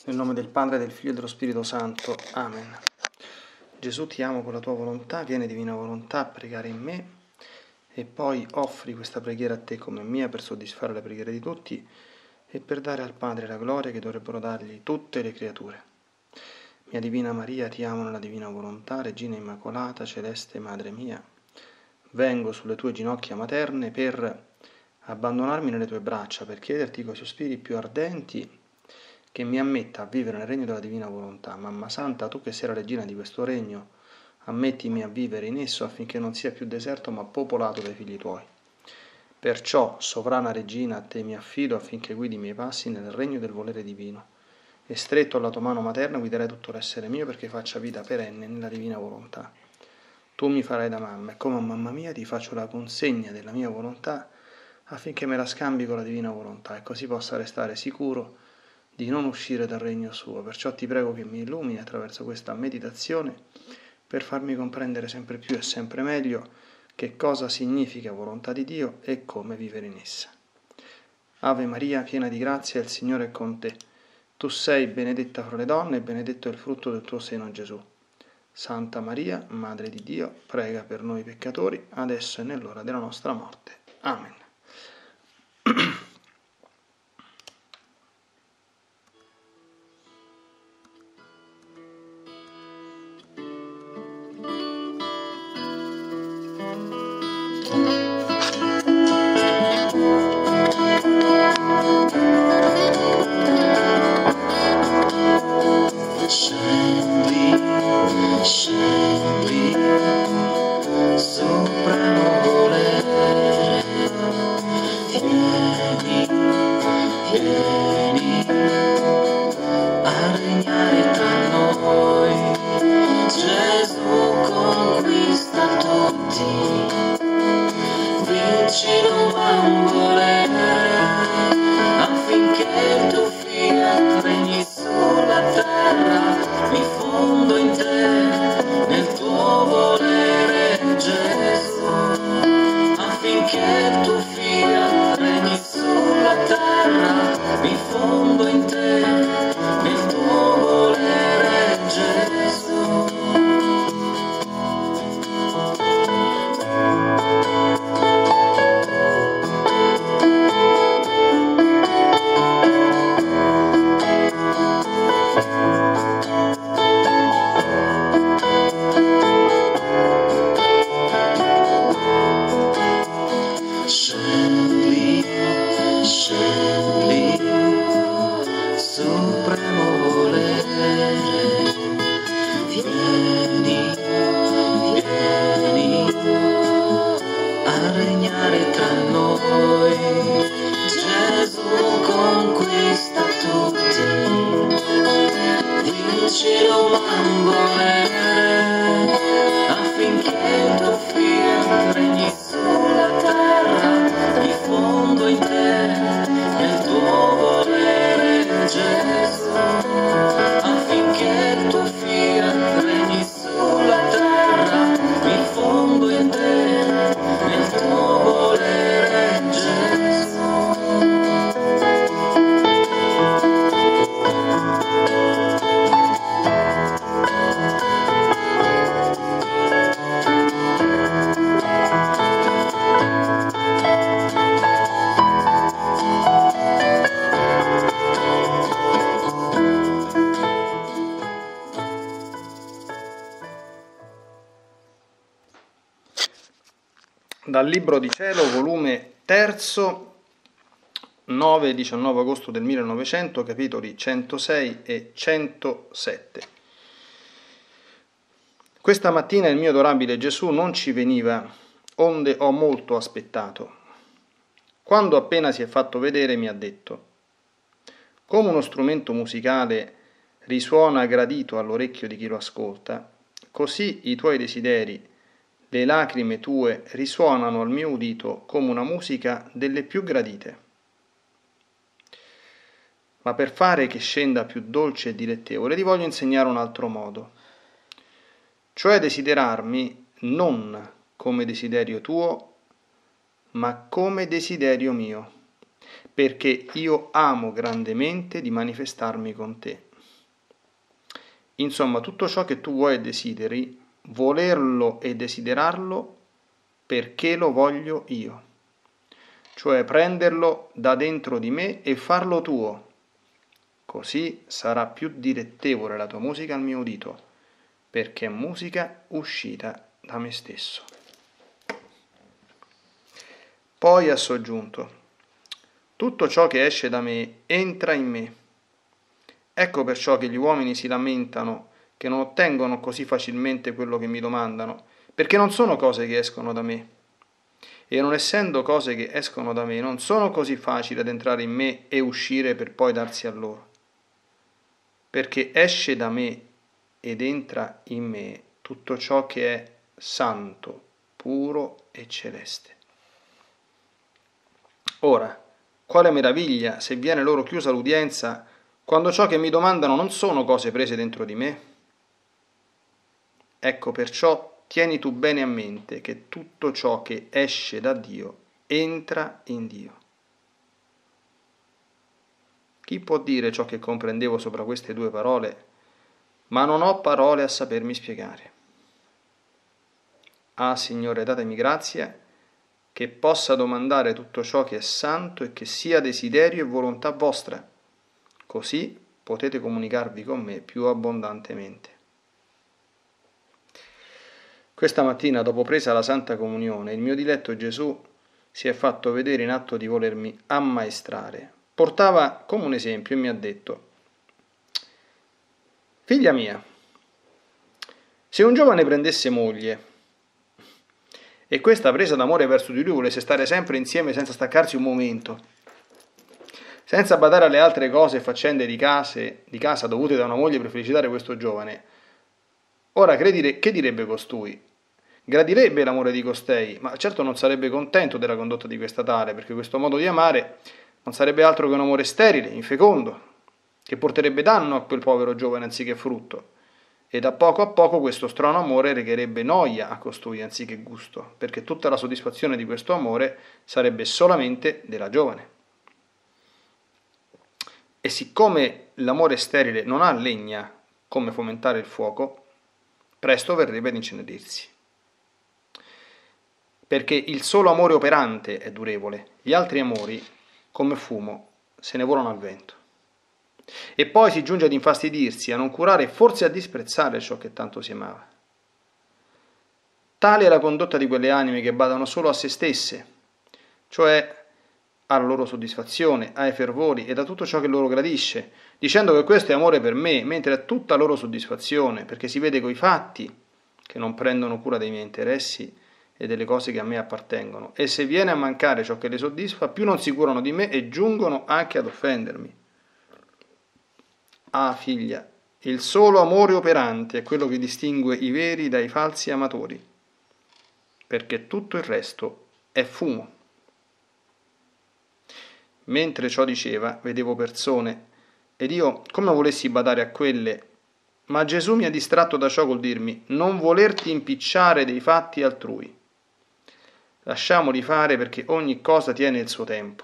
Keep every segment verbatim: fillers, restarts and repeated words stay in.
Nel nome del Padre, del Figlio e dello Spirito Santo. Amen. Gesù, ti amo con la tua volontà, vieni divina volontà a pregare in me e poi offri questa preghiera a te come mia per soddisfare le preghiere di tutti e per dare al Padre la gloria che dovrebbero dargli tutte le creature. Mia Divina Maria, ti amo nella divina volontà, Regina Immacolata, Celeste Madre mia, vengo sulle tue ginocchia materne per abbandonarmi nelle tue braccia, per chiederti coi sospiri più ardenti che mi ammetta a vivere nel regno della divina volontà. Mamma Santa, tu che sei la regina di questo regno, ammettimi a vivere in esso affinché non sia più deserto ma popolato dai figli tuoi. Perciò, sovrana regina, a te mi affido affinché guidi i miei passi nel regno del volere divino e stretto alla tua mano materna guiderai tutto l'essere mio perché faccia vita perenne nella divina volontà. Tu mi farai da mamma e come a mamma mia ti faccio la consegna della mia volontà affinché me la scambi con la divina volontà e così possa restare sicuro di non uscire dal regno suo. Perciò ti prego che mi illumini attraverso questa meditazione per farmi comprendere sempre più e sempre meglio che cosa significa volontà di Dio e come vivere in essa. Ave Maria, piena di grazia, il Signore è con te. Tu sei benedetta fra le donne e benedetto è il frutto del tuo seno, Gesù. Santa Maria, Madre di Dio, prega per noi peccatori, adesso e nell'ora della nostra morte. Amen. Dal Libro di Cielo, volume terzo, nove e diciannove agosto del millenovecento, capitoli centosei e centosette. Questa mattina il mio adorabile Gesù non ci veniva, onde ho molto aspettato. Quando appena si è fatto vedere mi ha detto: come uno strumento musicale risuona gradito all'orecchio di chi lo ascolta, così i tuoi desideri, le lacrime tue risuonano al mio udito come una musica delle più gradite. Ma per fare che scenda più dolce e dilettevole, ti voglio insegnare un altro modo, cioè desiderarmi non come desiderio tuo, ma come desiderio mio, perché io amo grandemente di manifestarmi con te. Insomma, tutto ciò che tu vuoi e desideri, volerlo e desiderarlo perché lo voglio io. Cioè prenderlo da dentro di me e farlo tuo. Così sarà più dilettevole la tua musica al mio udito, perché è musica uscita da me stesso. Poi ha soggiunto: tutto ciò che esce da me entra in me. Ecco perciò che gli uomini si lamentano che non ottengono così facilmente quello che mi domandano, perché non sono cose che escono da me. E non essendo cose che escono da me, non sono così facili ad entrare in me e uscire per poi darsi a loro. Perché esce da me ed entra in me tutto ciò che è santo, puro e celeste. Ora, quale meraviglia se viene loro chiusa l'udienza quando ciò che mi domandano non sono cose prese dentro di me? Ecco perciò tieni tu bene a mente che tutto ciò che esce da Dio entra in Dio. Chi può dire ciò che comprendevo sopra queste due parole, ma non ho parole a sapermi spiegare? Ah, Signore, datemi grazia che possa domandare tutto ciò che è santo e che sia desiderio e volontà vostra, così potete comunicarvi con me più abbondantemente. Questa mattina, dopo presa la Santa Comunione, il mio diletto Gesù si è fatto vedere in atto di volermi ammaestrare. Portava come un esempio e mi ha detto: figlia mia, se un giovane prendesse moglie e questa presa d'amore verso di lui volesse stare sempre insieme senza staccarsi un momento, senza badare alle altre cose e faccende di, case, di casa dovute da una moglie per felicitare questo giovane, ora che direbbe costui? Gradirebbe l'amore di costei, ma certo non sarebbe contento della condotta di questa tale, perché questo modo di amare non sarebbe altro che un amore sterile, infecondo, che porterebbe danno a quel povero giovane anziché frutto, e da poco a poco questo strano amore recherebbe noia a costui anziché gusto, perché tutta la soddisfazione di questo amore sarebbe solamente della giovane. E siccome l'amore sterile non ha legna come fomentare il fuoco, presto verrebbe ad incenerirsi. Perché il solo amore operante è durevole, gli altri amori, come fumo, se ne volano al vento. E poi si giunge ad infastidirsi, a non curare e forse a disprezzare ciò che tanto si amava. Tale è la condotta di quelle anime che badano solo a se stesse, cioè alla loro soddisfazione, ai fervori ed a tutto ciò che loro gradisce, dicendo che questo è amore per me, mentre è tutta loro soddisfazione, perché si vede coi fatti che non prendono cura dei miei interessi e delle cose che a me appartengono, e se viene a mancare ciò che le soddisfa, più non si curano di me e giungono anche ad offendermi. Ah, figlia, il solo amore operante è quello che distingue i veri dai falsi amatori, perché tutto il resto è fumo. Mentre ciò diceva, vedevo persone, ed io, come volessi badare a quelle, ma Gesù mi ha distratto da ciò col dirmi: non volerti impicciare dei fatti altrui. Lasciamoli fare, perché ogni cosa tiene il suo tempo.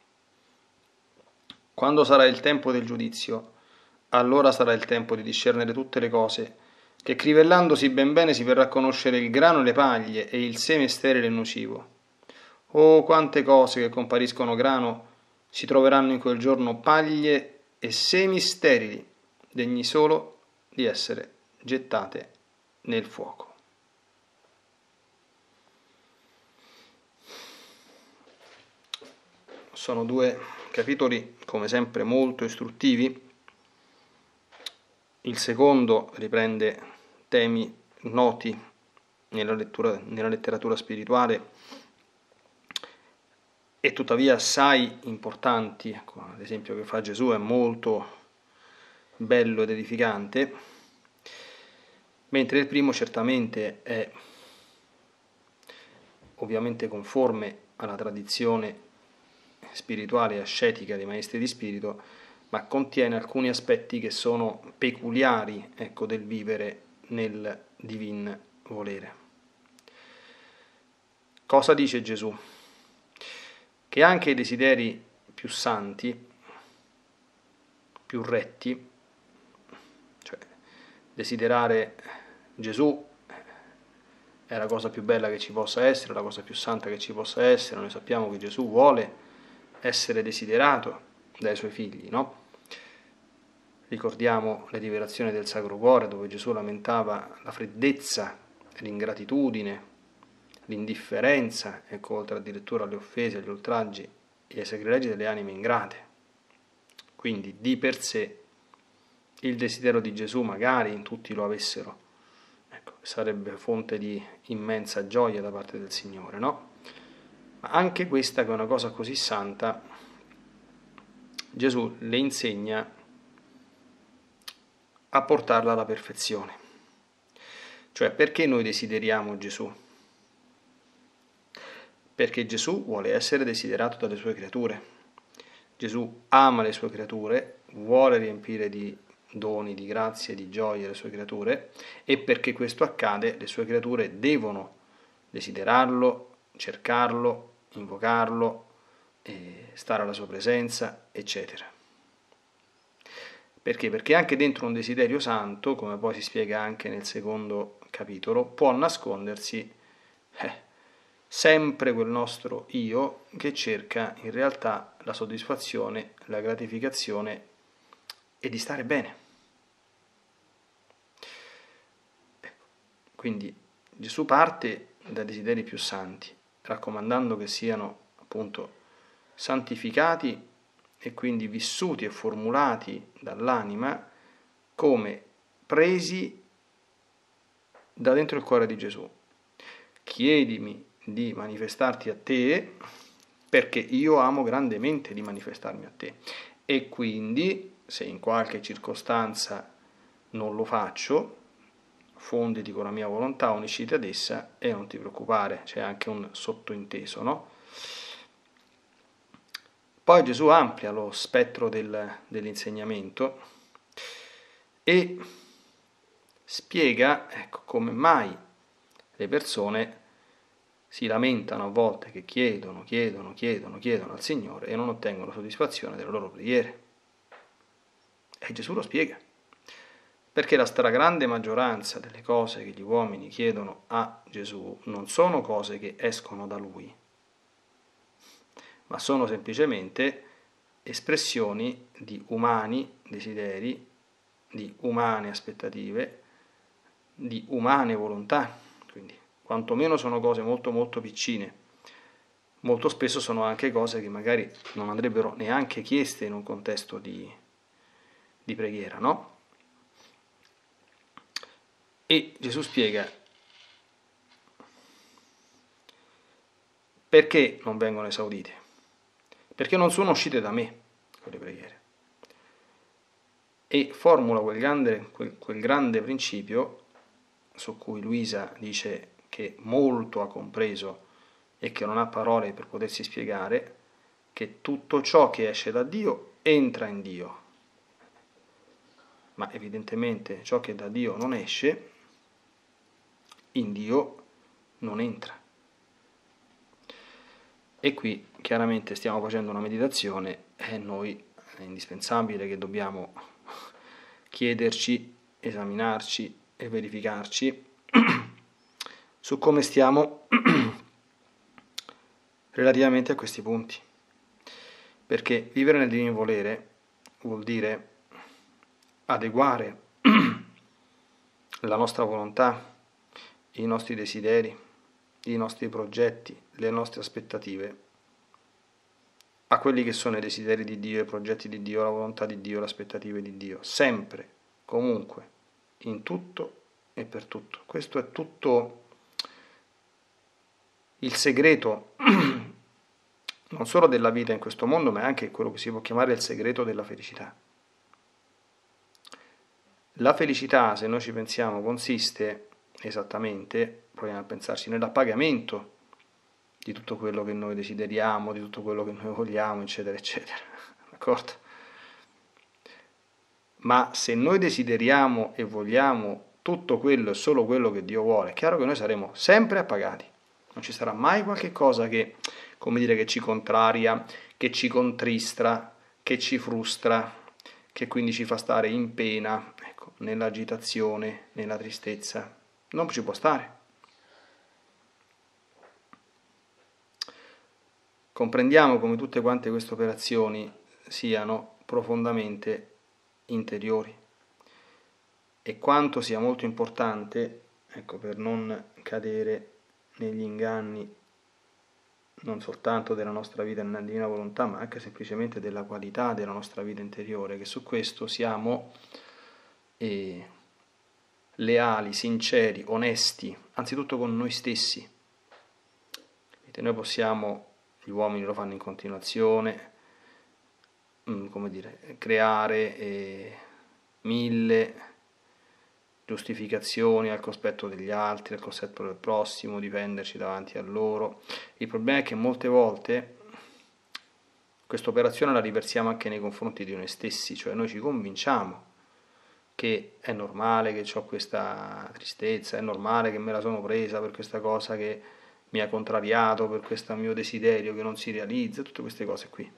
Quando sarà il tempo del giudizio, allora sarà il tempo di discernere tutte le cose, che crivellandosi ben bene si verrà a conoscere il grano e le paglie e il seme sterile e nocivo. Oh, quante cose che compariscono grano si troveranno in quel giorno paglie e semi sterili, degni solo di essere gettate nel fuoco. Sono due capitoli, come sempre, molto istruttivi. Il secondo riprende temi noti nella, lettura, nella letteratura spirituale e tuttavia assai importanti. Ecco, ad esempio che fa Gesù è molto bello ed edificante, mentre il primo certamente è ovviamente conforme alla tradizione spirituale e ascetica dei maestri di spirito, ma contiene alcuni aspetti che sono peculiari, ecco, del vivere nel divin volere. Cosa dice Gesù? Che anche i desideri più santi, più retti, cioè desiderare Gesù è la cosa più bella che ci possa essere, la cosa più santa che ci possa essere. Noi sappiamo che Gesù vuole essere desiderato dai suoi figli, no? Ricordiamo le rivelazioni del Sacro Cuore, dove Gesù lamentava la freddezza, l'ingratitudine, l'indifferenza, ecco, oltre addirittura alle offese, agli oltraggi e ai sacrilegi delle anime ingrate. Quindi di per sé il desiderio di Gesù, magari in tutti lo avessero, ecco, sarebbe fonte di immensa gioia da parte del Signore, no? Ma anche questa, che è una cosa così santa, Gesù le insegna a portarla alla perfezione. Cioè, perché noi desideriamo Gesù? Perché Gesù vuole essere desiderato dalle sue creature. Gesù ama le sue creature, vuole riempire di doni, di grazie, di gioie le sue creature, e perché questo accade le sue creature devono desiderarlo, cercarlo, invocarlo, eh, stare alla sua presenza, eccetera. Perché? Perché anche dentro un desiderio santo, come poi si spiega anche nel secondo capitolo, può nascondersi eh, sempre quel nostro io che cerca in realtà la soddisfazione, la gratificazione e di stare bene. Ecco. Quindi Gesù parte dai desideri più santi, raccomandando che siano appunto santificati e quindi vissuti e formulati dall'anima come presi da dentro il cuore di Gesù. Chiedimi di manifestarti a te, perché io amo grandemente di manifestarmi a te. E quindi, se in qualche circostanza non lo faccio, fonditi con la mia volontà, unisciti ad essa e non ti preoccupare. C'è anche un sottointeso, no? Poi Gesù amplia lo spettro del, dell'insegnamento e spiega, ecco, come mai le persone si lamentano a volte che chiedono, chiedono, chiedono, chiedono al Signore e non ottengono soddisfazione delle loro preghiere. E Gesù lo spiega. Perché la stragrande maggioranza delle cose che gli uomini chiedono a Gesù non sono cose che escono da Lui, ma sono semplicemente espressioni di umani desideri, di umane aspettative, di umane volontà. Quindi, quantomeno sono cose molto molto piccine. Molto spesso sono anche cose che magari non andrebbero neanche chieste in un contesto di, di preghiera, no? E Gesù spiega perché non vengono esaudite. Perché non sono uscite da me quelle preghiere. E formula quel grande, quel, quel grande principio su cui Luisa dice che molto ha compreso e che non ha parole per potersi spiegare, che tutto ciò che esce da Dio entra in Dio. Ma evidentemente ciò che da Dio non esce, in Dio non entra. E qui chiaramente stiamo facendo una meditazione e noi è indispensabile che dobbiamo chiederci, esaminarci e verificarci su come stiamo relativamente a questi punti. Perché vivere nel divino volere vuol dire adeguare la nostra volontà, i nostri desideri, i nostri progetti, le nostre aspettative a quelli che sono i desideri di Dio, i progetti di Dio, la volontà di Dio, le aspettative di Dio, sempre, comunque, in tutto e per tutto. Questo è tutto il segreto non solo della vita in questo mondo, ma anche quello che si può chiamare il segreto della felicità. La felicità, se noi ci pensiamo, consiste esattamente, proviamo a pensarci, nell'appagamento di tutto quello che noi desideriamo, di tutto quello che noi vogliamo, eccetera, eccetera. D'accordo? Ma se noi desideriamo e vogliamo tutto quello e solo quello che Dio vuole, è chiaro che noi saremo sempre appagati. Non ci sarà mai qualche cosa che, come dire, che ci contraria, che ci contrista, che ci frustra, che quindi ci fa stare in pena. ecco, nell'agitazione, nella tristezza. Non ci può stare. Comprendiamo come tutte quante queste operazioni siano profondamente interiori e quanto sia molto importante, ecco, per non cadere negli inganni non soltanto della nostra vita nella divina volontà, ma anche semplicemente della qualità della nostra vita interiore, che su questo siamo eh, leali, sinceri, onesti, anzitutto con noi stessi. Vedete, noi possiamo, gli uomini lo fanno in continuazione, mh, come dire, creare eh, mille giustificazioni al cospetto degli altri, al cospetto del prossimo, difenderci davanti a loro. Il problema è che molte volte questa operazione la riversiamo anche nei confronti di noi stessi, cioè noi ci convinciamo che è normale che ho questa tristezza, è normale che me la sono presa per questa cosa che mi ha contrariato, per questo mio desiderio che non si realizza, tutte queste cose qui.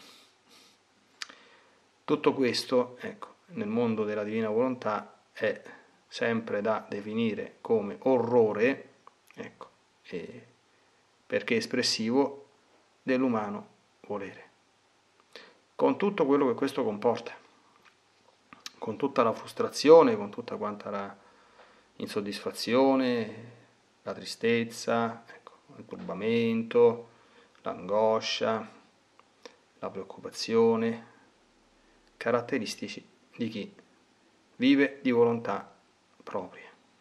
Tutto questo, ecco, nel mondo della divina volontà è sempre da definire come orrore, ecco, e perché espressivo dell'umano volere, con tutto quello che questo comporta, con tutta la frustrazione, con tutta quanta la insoddisfazione, la tristezza, ecco, il turbamento, l'angoscia, la preoccupazione, caratteristici di chi vive di volontà propria.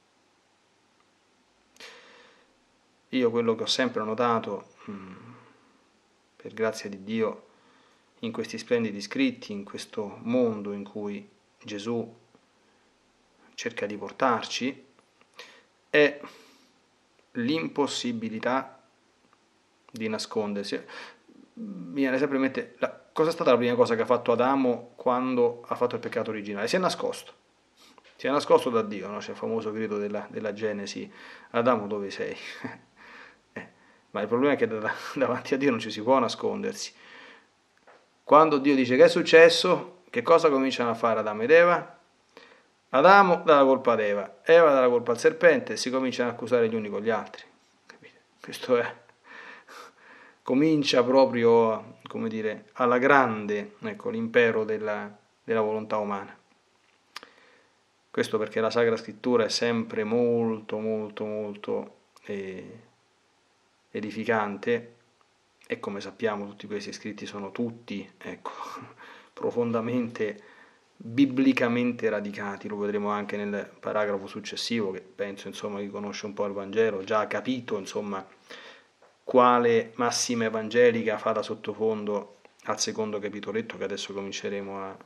Io quello che ho sempre notato, per grazia di Dio, in questi splendidi scritti, in questo mondo in cui Gesù cerca di portarci, è l'impossibilità di nascondersi. Mi viene sempre in mente, la, cosa è stata la prima cosa che ha fatto Adamo quando ha fatto il peccato originale? Si è nascosto. Si è nascosto da Dio, no? C'è il famoso grido della, della Genesi, Adamo dove sei? eh, ma il problema è che da, davanti a Dio non ci si può nascondersi. Quando Dio dice che è successo, che cosa cominciano a fare Adamo ed Eva? Adamo dà la colpa ad Eva, Eva dà la colpa al serpente e si cominciano a accusare gli uni con gli altri. Capite? Questo è, comincia proprio, come dire, alla grande, ecco, l'impero della, della volontà umana. Questo perché la Sacra Scrittura è sempre molto, molto, molto eh, edificante e come sappiamo tutti questi scritti sono tutti, ecco, profondamente, biblicamente radicati. Lo vedremo anche nel paragrafo successivo, che penso, insomma, chi conosce un po' il Vangelo già ha capito, insomma, quale massima evangelica fa da sottofondo al secondo capitoletto che adesso cominceremo a,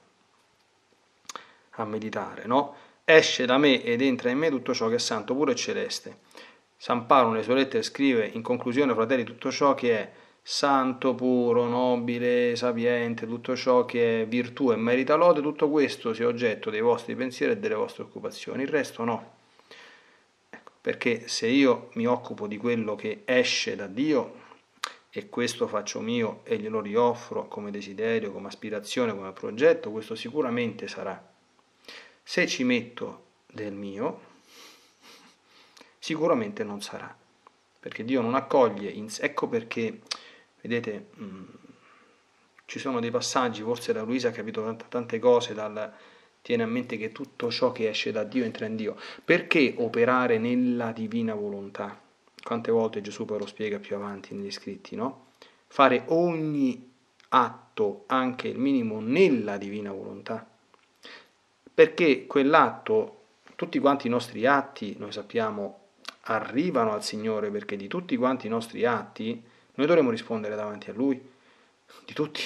a meditare, no? Esce da me ed entra in me tutto ciò che è santo, puro e celeste. San Paolo nelle sue lettere scrive in conclusione, fratelli, tutto ciò che è santo, puro, nobile, sapiente, tutto ciò che è virtù e merita lode, tutto questo sia oggetto dei vostri pensieri e delle vostre occupazioni, il resto no. Ecco, perché se io mi occupo di quello che esce da Dio e questo faccio mio e glielo rioffro come desiderio, come aspirazione, come progetto, questo sicuramente sarà. Se ci metto del mio, sicuramente non sarà, perché Dio non accoglie, ecco perché, vedete, mh, ci sono dei passaggi, forse da Luisa ha capito tante, tante cose, dal, tiene a mente che tutto ciò che esce da Dio entra in Dio. Perché operare nella divina volontà? Quante volte Gesù poi lo spiega più avanti negli scritti, no? Fare ogni atto, anche il minimo, nella divina volontà. Perché quell'atto, tutti quanti i nostri atti, noi sappiamo, arrivano al Signore, perché di tutti quanti i nostri atti noi dovremo rispondere davanti a Lui, di tutti.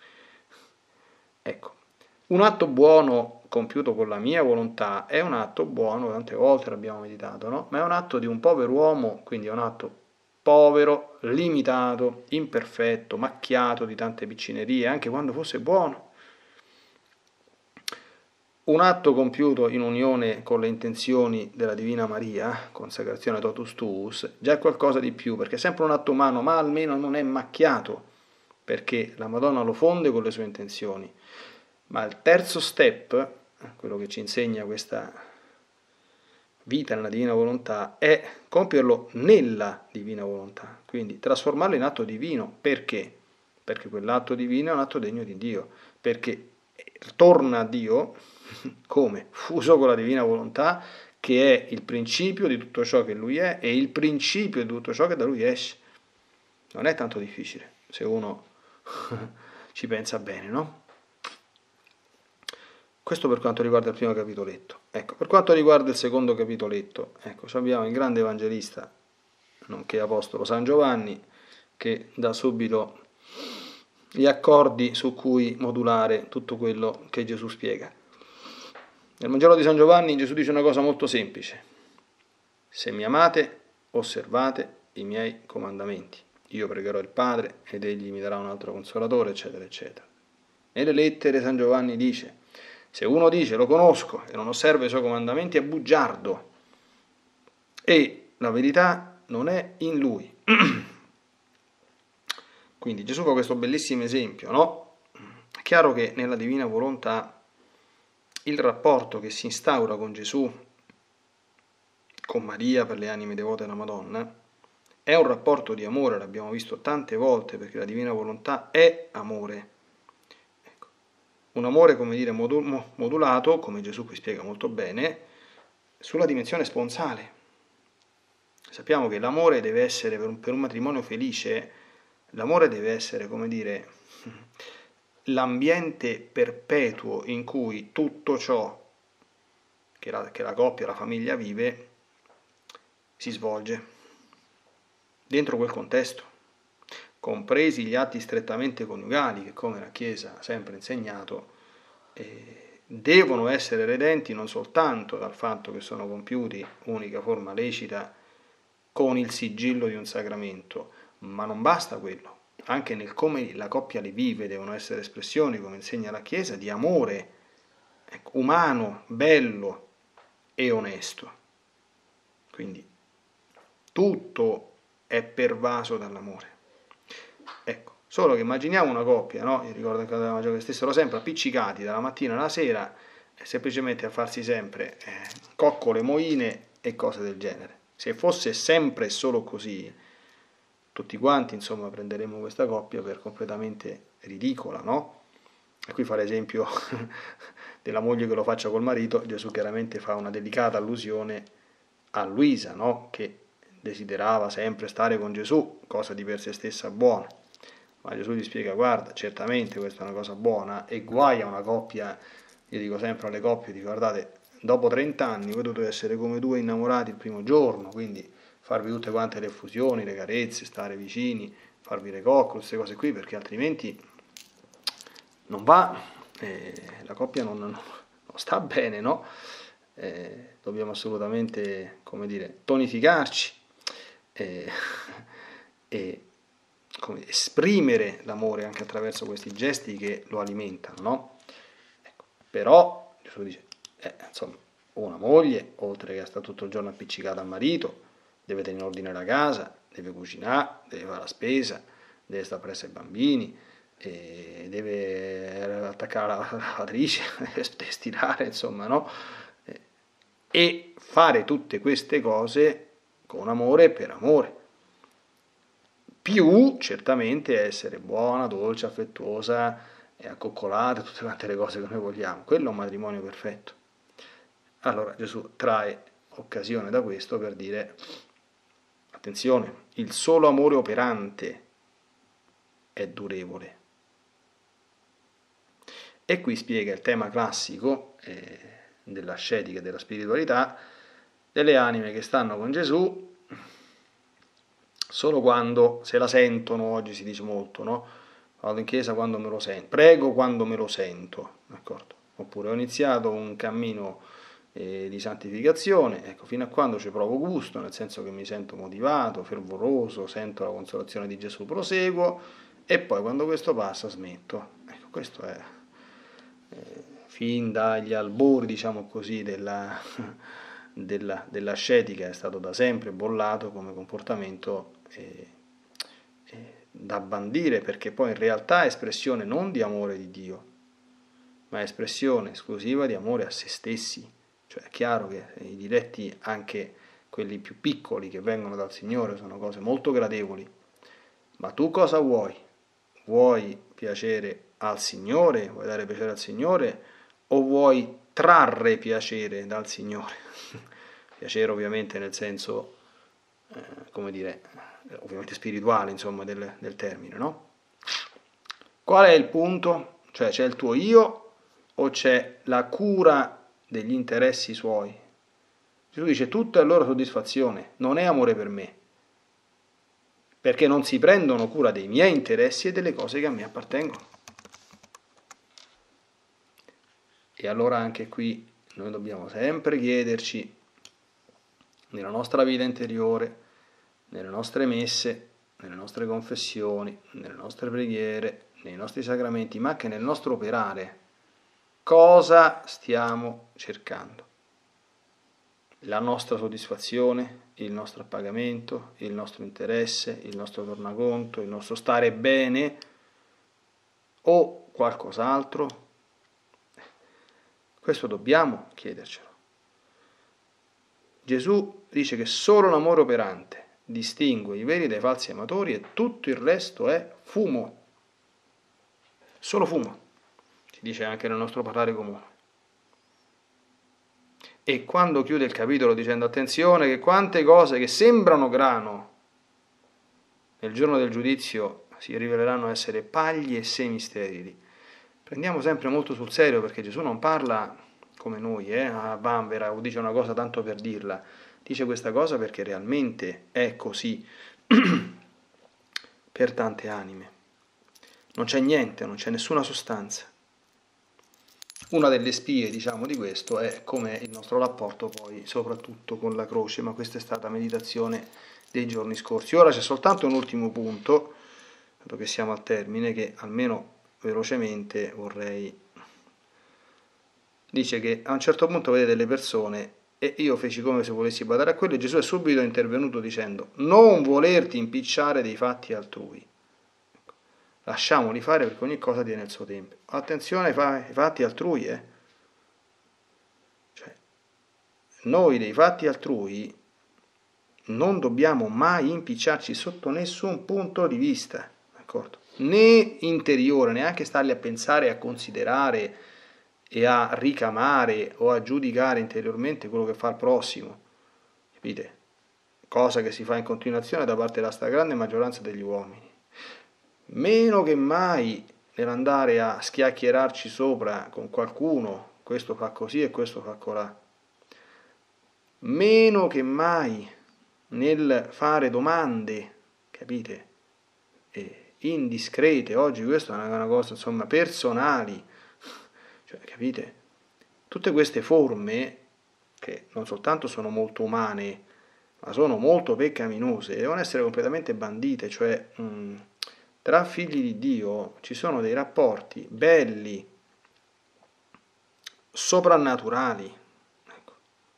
Ecco, un atto buono compiuto con la mia volontà è un atto buono, tante volte l'abbiamo meditato, no? Ma è un atto di un povero uomo, quindi è un atto povero, limitato, imperfetto, macchiato di tante piccinerie, anche quando fosse buono. Un atto compiuto in unione con le intenzioni della Divina Maria, consacrazione totus tuus, già è qualcosa di più, perché è sempre un atto umano, ma almeno non è macchiato, perché la Madonna lo fonde con le sue intenzioni. Ma il terzo step, quello che ci insegna questa vita nella divina volontà, è compierlo nella divina volontà, quindi trasformarlo in atto divino. Perché? Perché quell'atto divino è un atto degno di Dio, perché torna a Dio come? Fuso con la divina volontà, che è il principio di tutto ciò che Lui è e il principio di tutto ciò che da Lui esce. Non è tanto difficile, se uno ci pensa bene, no? Questo per quanto riguarda il primo capitoletto. Ecco, per quanto riguarda il secondo capitoletto, ecco, abbiamo il grande evangelista, nonché apostolo San Giovanni, che dà subito gli accordi su cui modulare tutto quello che Gesù spiega. Nel Vangelo di San Giovanni Gesù dice una cosa molto semplice: se mi amate, osservate i miei comandamenti. Io pregherò il Padre ed egli mi darà un altro consolatore, eccetera, eccetera. Nelle lettere San Giovanni dice: se uno dice lo conosco e non osserva i suoi comandamenti è bugiardo e la verità non è in lui. Quindi Gesù fa questo bellissimo esempio, no? È chiaro che nella divina volontà il rapporto che si instaura con Gesù, con Maria per le anime devote alla Madonna, è un rapporto di amore, l'abbiamo visto tante volte, perché la divina volontà è amore. Ecco. Un amore, come dire, modulato, come Gesù qui spiega molto bene, sulla dimensione sponsale. Sappiamo che l'amore deve essere, per un, per un matrimonio felice, l'amore deve essere, come dire, l'ambiente perpetuo in cui tutto ciò che la, che la coppia, la famiglia vive, si svolge dentro quel contesto, compresi gli atti strettamente coniugali che, come la Chiesa ha sempre insegnato, eh, devono essere redenti non soltanto dal fatto che sono compiuti, unica forma lecita, con il sigillo di un sacramento, ma non basta quello. Anche nel come la coppia li vive devono essere espressioni, come insegna la Chiesa, di amore, ecco, umano, bello e onesto. Quindi tutto è pervaso dall'amore. Ecco, solo che immaginiamo una coppia, no? Io ricordo che la Maggiore stessero sempre appiccicati dalla mattina alla sera, eh, semplicemente a farsi sempre eh, coccole, moine e cose del genere. Se fosse sempre solo così, tutti quanti, insomma, prenderemmo questa coppia per completamente ridicola, no? E qui fa l'esempio della moglie che lo faccia col marito. Gesù chiaramente fa una delicata allusione a Luisa, no? Che desiderava sempre stare con Gesù, cosa di per sé stessa buona. Ma Gesù gli spiega: guarda, certamente questa è una cosa buona, e guai a una coppia, io dico sempre alle coppie, dico, guardate, dopo trenta anni voi dovete essere come due innamorati il primo giorno, quindi farvi tutte quante le effusioni, le carezze, stare vicini, farvi le coccole, queste cose qui, perché altrimenti non va, eh, la coppia non, non, non sta bene, no? Eh, dobbiamo assolutamente, come dire, tonificarci e, e come, esprimere l'amore anche attraverso questi gesti che lo alimentano, no? Ecco, però Gesù dice, eh, insomma, una moglie, oltre che a stare tutto il giorno appiccicata al marito, deve tenere in ordine la casa, deve cucinare, deve fare la spesa, deve stare presso ai bambini, e deve attaccare la lavatrice, deve stirare, insomma, no? E fare tutte queste cose con amore e per amore. Più, certamente, essere buona, dolce, affettuosa e accoccolata, tutte quante le cose che noi vogliamo. Quello è un matrimonio perfetto. Allora Gesù trae occasione da questo per dire: attenzione, il solo amore operante è durevole. E qui spiega il tema classico eh, dell'ascetica e della spiritualità, delle anime che stanno con Gesù solo quando se la sentono. Oggi si dice molto, no? Vado in chiesa quando me lo sento, prego quando me lo sento, d'accordo? Oppure ho iniziato un cammino eh, di santificazione, ecco, fino a quando ci provo gusto, nel senso che mi sento motivato, fervoroso, sento la consolazione di Gesù, proseguo, e poi quando questo passa smetto. Ecco, questo è eh, fin dagli albori, diciamo così, della, della, dell'ascetica, è stato da sempre bollato come comportamento eh, eh, da bandire, perché poi in realtà è espressione non di amore di Dio, ma è espressione esclusiva di amore a se stessi. Cioè è chiaro che i diletti, anche quelli più piccoli che vengono dal Signore, sono cose molto gradevoli. Ma tu cosa vuoi? Vuoi piacere al Signore? Vuoi dare piacere al Signore? O vuoi trarre piacere dal Signore? Piacere ovviamente nel senso, eh, come dire, ovviamente spirituale, insomma, del, del termine, no? Qual è il punto? Cioè c'è il tuo io o c'è la cura degli interessi suoi? Gesù dice tutto è loro soddisfazione, non è amore per me, perché non si prendono cura dei miei interessi e delle cose che a me appartengono. E allora anche qui noi dobbiamo sempre chiederci, nella nostra vita interiore, nelle nostre messe, nelle nostre confessioni, nelle nostre preghiere, nei nostri sacramenti, ma anche nel nostro operare, cosa stiamo cercando? La nostra soddisfazione, il nostro appagamento, il nostro interesse, il nostro tornaconto, il nostro stare bene o qualcos'altro? Questo dobbiamo chiedercelo. Gesù dice che solo l'amore operante distingue i veri dai falsi amatori e tutto il resto è fumo. Solo fumo, si dice anche nel nostro parlare comune. E quando chiude il capitolo dicendo attenzione che quante cose che sembrano grano nel giorno del giudizio si riveleranno essere paglie e semi sterili, prendiamo sempre molto sul serio, perché Gesù non parla come noi, eh, a vanvera, o dice una cosa tanto per dirla, dice questa cosa perché realmente è così per tante anime. Non c'è niente, non c'è nessuna sostanza. Una delle spie, diciamo, di questo è com'è il nostro rapporto poi, soprattutto con la croce, ma questa è stata meditazione dei giorni scorsi. Ora c'è soltanto un ultimo punto, dato che siamo al termine, che almeno velocemente vorrei... Dice che a un certo punto vede delle persone e io feci come se volessi badare a quello e Gesù è subito intervenuto dicendo non volerti impicciare dei fatti altrui. Lasciamoli fare perché ogni cosa tiene il suo tempo. Attenzione ai fatti altrui, eh. Cioè, noi dei fatti altrui non dobbiamo mai impicciarci sotto nessun punto di vista, d'accordo? Né interiore, neanche starli a pensare, a considerare e a ricamare o a giudicare interiormente quello che fa il prossimo, capite? Cosa che si fa in continuazione da parte della stragrande maggioranza degli uomini. Meno che mai nell'andare a schiacchierarci sopra con qualcuno, questo fa così e questo fa colà. Meno che mai nel fare domande, capite? E indiscrete, oggi questa è una cosa, insomma, personali, cioè, capite? Tutte queste forme, che non soltanto sono molto umane, ma sono molto peccaminose, devono essere completamente bandite, cioè... Mh, tra figli di Dio ci sono dei rapporti belli, soprannaturali. Ecco.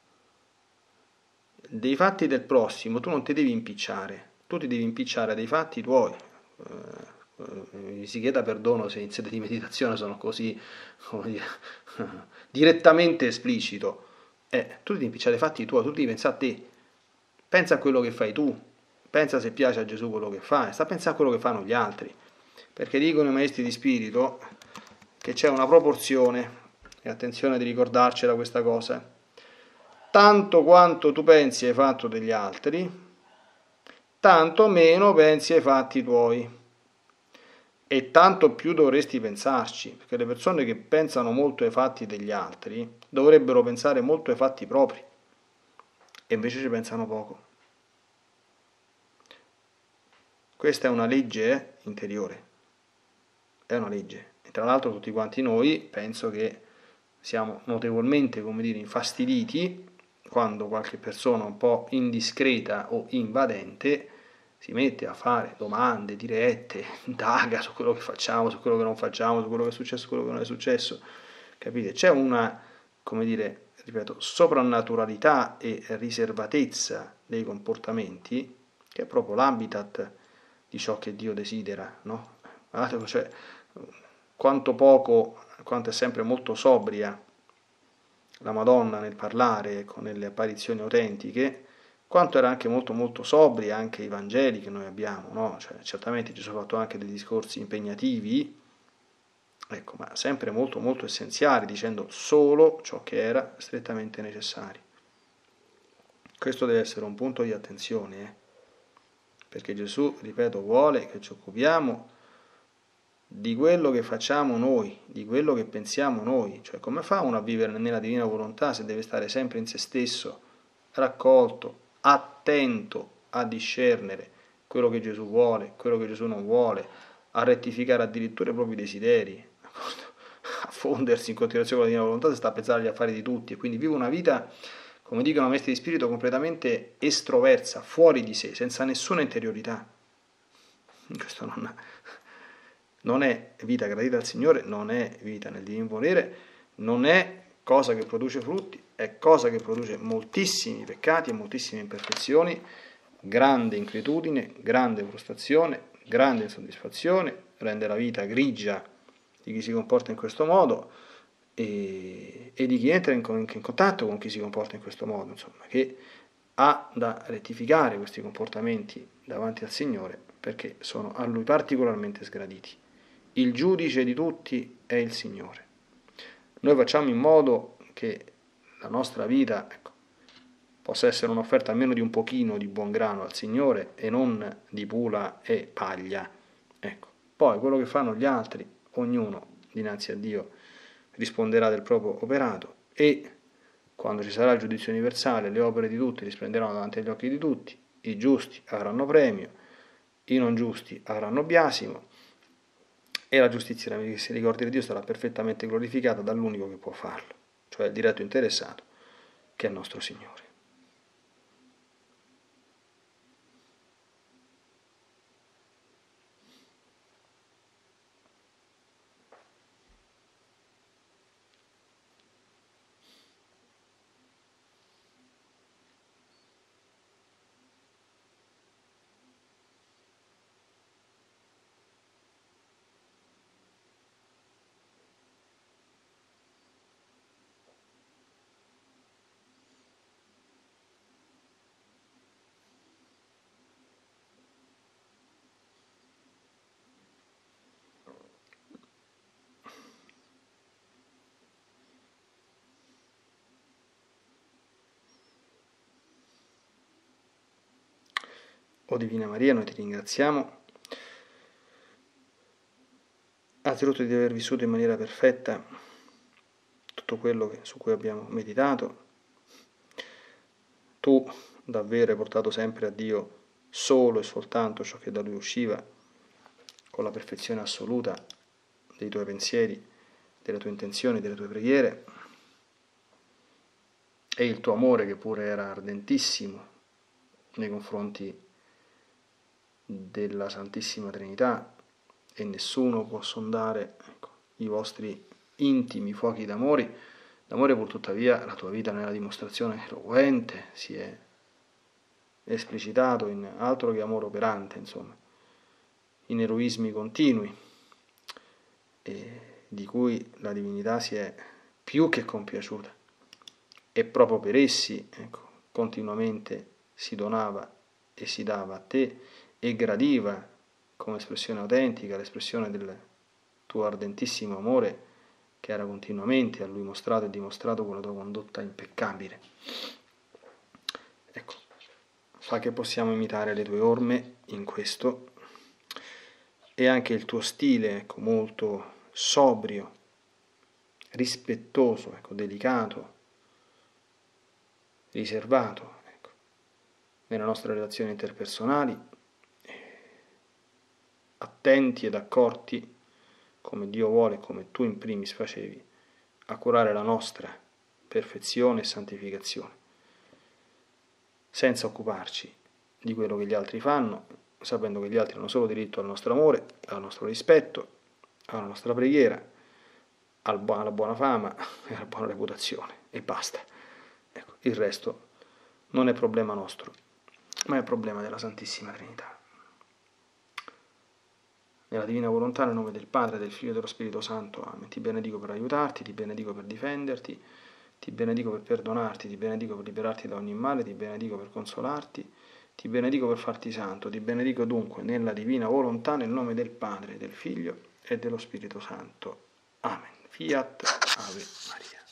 Dei fatti del prossimo tu non ti devi impicciare, tu ti devi impicciare dei fatti tuoi. Eh, mi si chieda perdono se in sede di meditazione sono così, come dire, direttamente esplicito. Eh, tu ti devi impicciare dei fatti tuoi, tu devi pensare a te. Pensa a quello che fai tu. Pensa se piace a Gesù quello che fa, e sta a pensare a quello che fanno gli altri. Perché dicono i maestri di spirito che c'è una proporzione, e attenzione di ricordarcela questa cosa, tanto quanto tu pensi ai fatti degli altri, tanto meno pensi ai fatti tuoi. E tanto più dovresti pensarci, perché le persone che pensano molto ai fatti degli altri dovrebbero pensare molto ai fatti propri, e invece ci pensano poco. Questa è una legge eh, interiore, è una legge. E tra l'altro tutti quanti noi penso che siamo notevolmente, come dire, infastiditi quando qualche persona un po' indiscreta o invadente si mette a fare domande dirette, indaga su quello che facciamo, su quello che non facciamo, su quello che è successo, su quello che non è successo. Capite? C'è una, come dire, ripeto, soprannaturalità e riservatezza dei comportamenti che è proprio l'habitat di ciò che Dio desidera, no? Cioè, quanto poco quanto è sempre molto sobria la Madonna nel parlare, ecco, nelle apparizioni autentiche, quanto era anche molto molto sobria anche i Vangeli che noi abbiamo, no? Cioè, certamente Gesù ha fatto anche dei discorsi impegnativi, ecco, ma sempre molto molto essenziali, dicendo solo ciò che era strettamente necessario. Questo deve essere un punto di attenzione, eh? Perché Gesù, ripeto, vuole che ci occupiamo di quello che facciamo noi, di quello che pensiamo noi, cioè come fa uno a vivere nella divina volontà se deve stare sempre in se stesso, raccolto, attento a discernere quello che Gesù vuole, quello che Gesù non vuole, a rettificare addirittura i propri desideri, a fondersi in continuazione con la divina volontà, si sta a pensare agli affari di tutti e quindi vive una vita, come dicono i maestri di spirito, completamente estroversa, fuori di sé, senza nessuna interiorità. Questo non, non è vita gradita al Signore, non è vita nel divino volere, non è cosa che produce frutti, è cosa che produce moltissimi peccati e moltissime imperfezioni, grande inquietudine, grande frustrazione, grande insoddisfazione, rende la vita grigia di chi si comporta in questo modo e, e di chi entra in, in contatto con chi si comporta in questo modo, insomma, che ha da rettificare questi comportamenti davanti al Signore perché sono a Lui particolarmente sgraditi. Il giudice di tutti è il Signore. Noi facciamo in modo che la nostra vita, ecco, possa essere un'offerta almeno di un pochino di buon grano al Signore e non di pula e paglia. Ecco. Poi quello che fanno gli altri, ognuno dinanzi a Dio risponderà del proprio operato e quando ci sarà il giudizio universale le opere di tutti risplenderanno davanti agli occhi di tutti, i giusti avranno premio, i non giusti avranno biasimo e la giustizia della misericordia di Dio sarà perfettamente glorificata dall'unico che può farlo, cioè il diretto interessato, che è il nostro Signore. O Divina Maria, noi ti ringraziamo anzitutto di aver vissuto in maniera perfetta tutto quello che, su cui abbiamo meditato. Tu davvero hai portato sempre a Dio solo e soltanto ciò che da Lui usciva, con la perfezione assoluta dei tuoi pensieri, delle tue intenzioni, delle tue preghiere, e il tuo amore che pure era ardentissimo nei confronti della Santissima Trinità, e nessuno può sondare, ecco, i vostri intimi fuochi d'amore, d'amore pur tuttavia la tua vita nella dimostrazione eloquente si è esplicitato in altro che amore operante, insomma, in eroismi continui, e di cui la divinità si è più che compiaciuta, e proprio per essi, ecco, continuamente si donava e si dava a te e gradiva come espressione autentica l'espressione del tuo ardentissimo amore che era continuamente a Lui mostrato e dimostrato con la tua condotta impeccabile. Ecco, fa che possiamo imitare le tue orme in questo e anche il tuo stile, ecco, molto sobrio, rispettoso, ecco, delicato, riservato, ecco, nelle nostre relazioni interpersonali, attenti ed accorti, come Dio vuole, come tu in primis facevi, a curare la nostra perfezione e santificazione, senza occuparci di quello che gli altri fanno, sapendo che gli altri hanno solo diritto al nostro amore, al nostro rispetto, alla nostra preghiera, alla buona fama e alla buona reputazione, e basta. Ecco, il resto non è problema nostro, ma è problema della Santissima Trinità. nella divina volontà, nel nome del Padre, del Figlio e dello Spirito Santo. Amen. Ti benedico per aiutarti, ti benedico per difenderti, ti benedico per perdonarti, ti benedico per liberarti da ogni male, ti benedico per consolarti, ti benedico per farti santo, ti benedico dunque nella divina volontà, nel nome del Padre, del Figlio e dello Spirito Santo. Amen. Fiat Ave Maria.